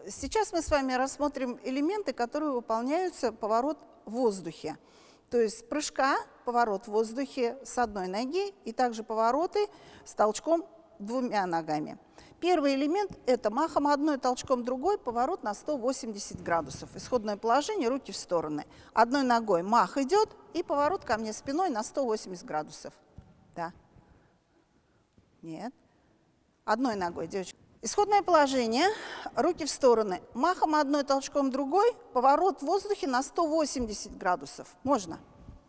Сейчас мы с вами рассмотрим элементы, которые выполняются поворот в воздухе. То есть с прыжка поворот в воздухе с одной ноги и также повороты с толчком двумя ногами. Первый элемент – это махом одной, толчком другой, поворот на 180 градусов. Исходное положение – руки в стороны. Одной ногой мах идет и поворот ко мне спиной на 180 градусов. Да. Нет. Одной ногой, девочка. Исходное положение – руки в стороны. Махом одной, толчком другой, поворот в воздухе на 180 градусов. Можно?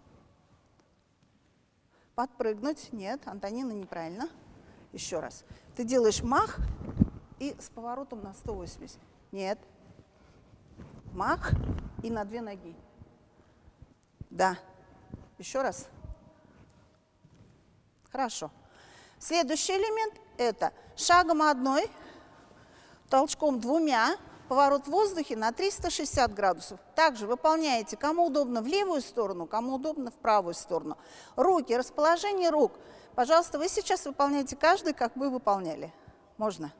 Подпрыгнуть? Нет, Антонина, неправильно. Еще раз. Ты делаешь мах и с поворотом на 180. Нет. Мах и на две ноги. Да. Еще раз. Хорошо. Следующий элемент – это шагом одной, толчком двумя, поворот в воздухе на 360 градусов. Также выполняете, кому удобно в левую сторону, кому удобно в правую сторону. Руки, расположение рук. Пожалуйста, вы сейчас выполняете каждый, как вы выполняли. Можно?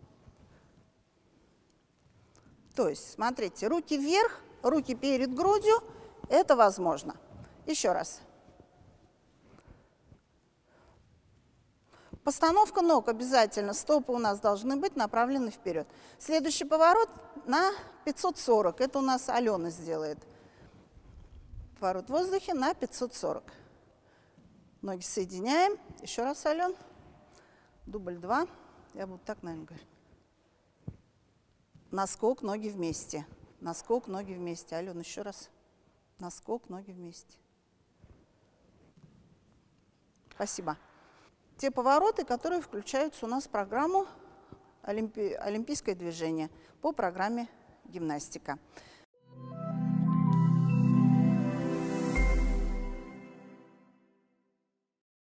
То есть, смотрите, руки вверх, руки перед грудью. Это возможно. Еще раз. Постановка ног обязательно. Стопы у нас должны быть направлены вперед. Следующий поворот на 540. Это у нас Алена сделает. Поворот в воздухе на 540. Ноги соединяем. Еще раз, Ален. Дубль 2. Я буду так, наверное, говорить. Наскок, ноги вместе. Наскок, ноги вместе. Ален, еще раз. Наскок, ноги вместе. Спасибо. Те повороты, которые включаются у нас в программу «Олимпийское движение» по программе «Гимнастика».